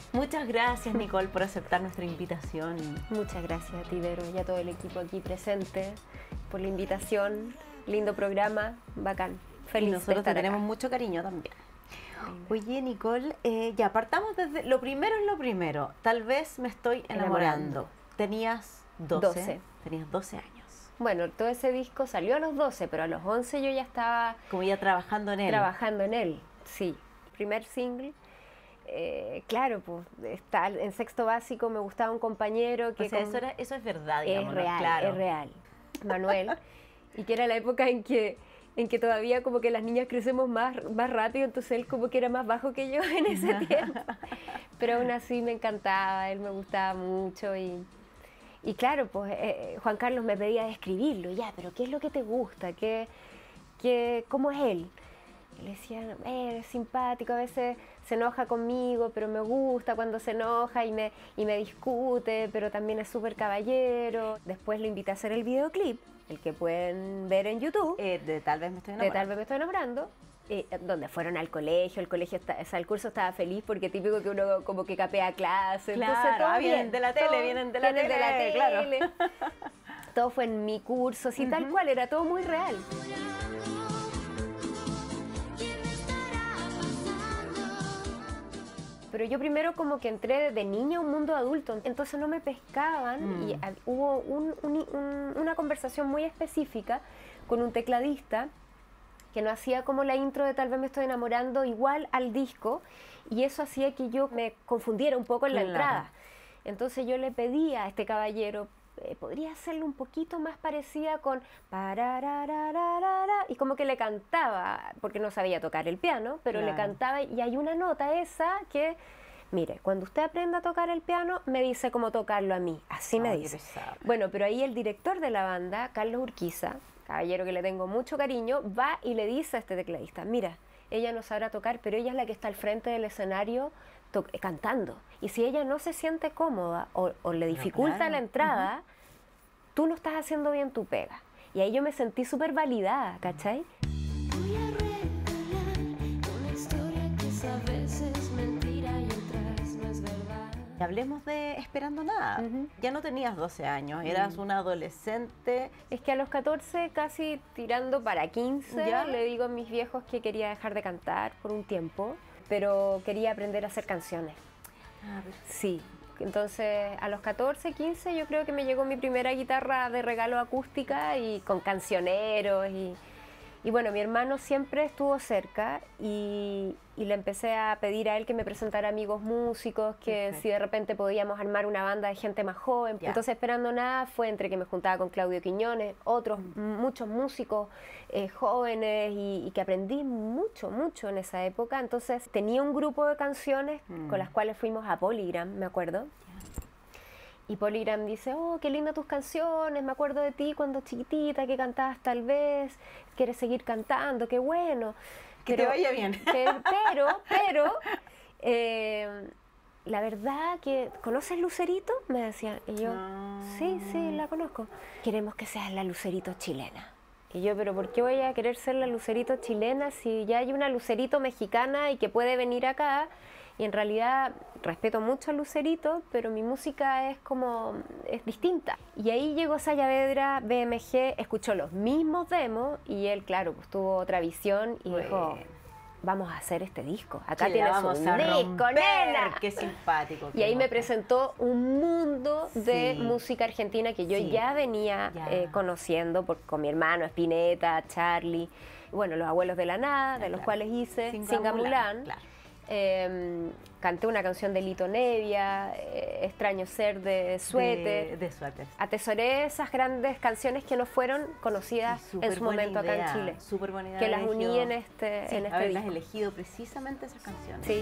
Muchas gracias, Nicole, por aceptar nuestra invitación. Muchas gracias a ti, Vero, y a todo el equipo aquí presente por la invitación. Lindo programa, bacán. Feliz Y de nosotros te estar tenemos acá. mucho cariño también. Oye, Nicole, ya partamos desde lo primero es lo primero. Tal vez me estoy enamorando. Tenías 12. Tenías 12 años. Bueno, todo ese disco salió a los 12, pero a los 11 yo ya estaba Como ya trabajando en él. trabajando en él, sí. Primer single, claro, pues está en sexto básico me gustaba un compañero que O sea, eso es verdad, digamos, es real, claro. es real, Manuel, y que era la época en que todavía como que las niñas crecemos más rápido, entonces él como que era más bajo que yo en ese tiempo, pero aún así me encantaba, él me gustaba mucho y claro, pues Juan Carlos me pedía describirlo, ya, pero ¿qué es lo que te gusta? ¿Cómo es él? Y le decía, es simpático, a veces se enoja conmigo, pero me gusta cuando se enoja y me discute, pero también es súper caballero. Después lo invité a hacer el videoclip, el que pueden ver en YouTube. De Tal vez me estoy De enamorando. Tal vez me estoy enamorando. Donde fueron al colegio, el curso estaba feliz porque típico que uno como que capea clase. Claro, entonces todo vienen bien, de la tele, vienen de la tele, claro. Todo fue en mi curso, así tal cual, era todo muy real. Pero yo primero como que entré de niña a un mundo adulto, entonces no me pescaban y hubo una conversación muy específica con un tecladista que no hacía como la intro de Tal vez me estoy enamorando igual al disco y eso hacía que yo me confundiera un poco en la entrada. Entonces yo le pedí a este caballero, podría hacerlo un poquito más parecida con parararararara, y como que le cantaba, porque no sabía tocar el piano, pero le cantaba y hay una nota esa que, mire, cuando usted aprenda a tocar el piano, me dice cómo tocarlo a mí, así me dice. Bueno, pero ahí el director de la banda, Carlos Urquiza, caballero que le tengo mucho cariño, va y le dice a este tecladista, mira, ella no sabrá tocar, pero ella es la que está al frente del escenario cantando. Y si ella no se siente cómoda o le dificulta la entrada, tú no estás haciendo bien tu pega. Y ahí yo me sentí súper validada, ¿cachai? Voy a regalar una historia que es a veces mentira y otras no es verdad. Y hablemos de Esperando Nada. Ya no tenías 12 años, eras una adolescente. Es que a los 14, casi tirando para 15, ¿Ya? le digo a mis viejos que quería dejar de cantar por un tiempo, pero quería aprender a hacer canciones. Sí, entonces a los 14, 15 yo creo que me llegó mi primera guitarra de regalo acústica y con cancioneros y bueno, mi hermano siempre estuvo cerca y le empecé a pedir a él que me presentara amigos músicos, que si de repente podíamos armar una banda de gente más joven. Ya. Entonces Esperando Nada fue entre que me juntaba con Claudio Quiñones, otros muchos músicos jóvenes y que aprendí mucho en esa época. Entonces tenía un grupo de canciones con las cuales fuimos a Polygram, me acuerdo. Y Polygram dice, oh, qué lindas tus canciones, me acuerdo de ti cuando chiquitita, que cantabas Tal vez, quieres seguir cantando, qué bueno. Que te vaya bien. Pero, la verdad que, ¿conoces Lucerito? Me decían, y yo, sí, la conozco. Queremos que seas la Lucerito chilena. Y yo, pero ¿por qué voy a querer ser la Lucerito chilena si ya hay una Lucerito mexicana y que puede venir acá? Y en realidad respeto mucho a Lucerito, pero mi música es distinta. Y ahí llegó Saavedra, BMG, escuchó los mismos demos y él, claro, pues tuvo otra visión y dijo, vamos a hacer este disco. Acá tienes un disco, nena. Qué simpático. Y ahí me presentó un mundo de música argentina que yo ya venía conociendo con mi hermano Spinetta, Charlie, bueno, Los Abuelos de la Nada, de los cuales hice Singamulán. Canté una canción de Lito Nevia, Extraño Ser de Suéter. De Suéter. Atesoré esas grandes canciones que no fueron conocidas en su momento acá en Chile. Súper buena idea. Que las uní en este haberlas disco. elegido precisamente esas canciones. Sí.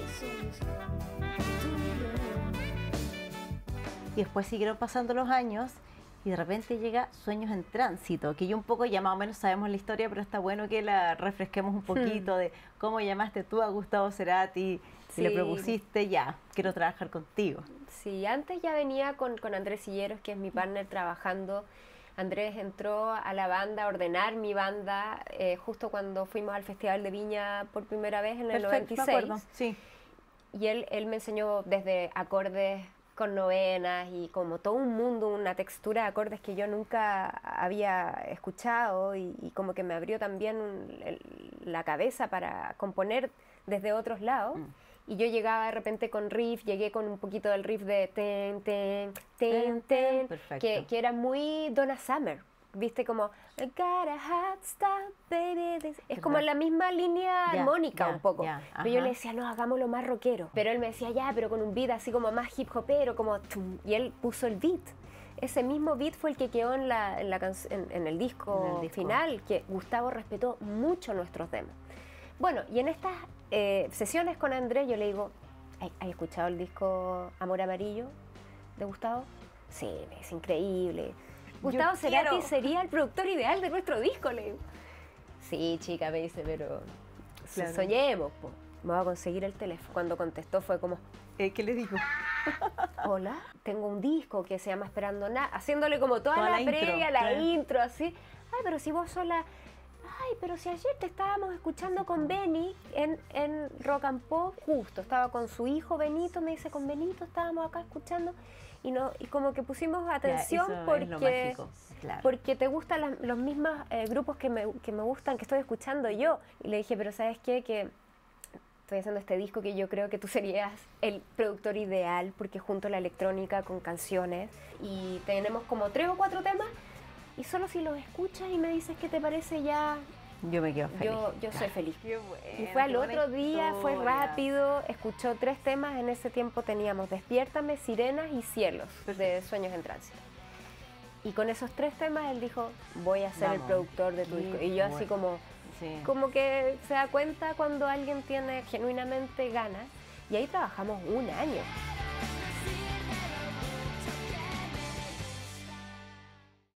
Y después siguieron pasando los años y de repente llega Sueños en Tránsito, que yo un poco ya más o menos sabemos la historia, pero está bueno que la refresquemos un poquito de cómo llamaste tú a Gustavo Cerati y le propusiste, ya, quiero trabajar contigo. Sí, antes ya venía con Andrés Silleros, que es mi partner, trabajando. Andrés entró a la banda, a ordenar mi banda, justo cuando fuimos al Festival de Viña por primera vez en el 96. Me acuerdo, sí. y él me enseñó desde acordes con novenas y como todo un mundo, una textura de acordes que yo nunca había escuchado y como que me abrió también la cabeza para componer desde otros lados. Y yo llegaba de repente con riff, llegué con un poquito del riff de ten, ten, ten, ten, que era muy Donna Summer. Viste como I got a hot stop, baby. Es como la misma línea armónica un poco. Pero yo le decía, no, hagámoslo más rockero. Pero él me decía, ya, pero con un beat así como más hip hopero, como tum, y él puso el beat. Ese mismo beat fue el que quedó en el disco final, que Gustavo respetó mucho nuestros demos. Bueno, y en estas sesiones con Andrés yo le digo, ¿has escuchado el disco Amor Amarillo de Gustavo? Sí, es increíble. Gustavo Cerati sería el productor ideal de nuestro disco, le digo. Sí, chica, me dice, pero soñemos, po. Me voy a conseguir el teléfono. Cuando contestó fue como... ¿Qué le dijo? Hola, tengo un disco que se llama Esperando Nada, haciéndole como toda la previa, la intro, así. Ay, pero si vos sola... Ay, pero si ayer te estábamos escuchando con Benny en Rock and Pop, justo, estaba con su hijo Benito, me dice, con Benito estábamos acá escuchando y como que pusimos atención porque te gustan los mismos grupos que me gustan, que estoy escuchando yo. Y le dije, pero ¿sabes qué? Que estoy haciendo este disco que yo creo que tú serías el productor ideal porque junto la electrónica con canciones y tenemos como 3 o 4 temas. Y solo si los escuchas y me dices qué te parece ya... Yo me quedo feliz. Yo soy feliz. Qué bueno, y fue al otro día, fue rápido, escuchó 3 temas. En ese tiempo teníamos Despiértame, Sirenas y Cielos, de Sueños en Tránsito. Y con esos 3 temas él dijo, voy a ser el productor de tu disco. Y yo así como que se da cuenta cuando alguien tiene genuinamente ganas. Y ahí trabajamos un año.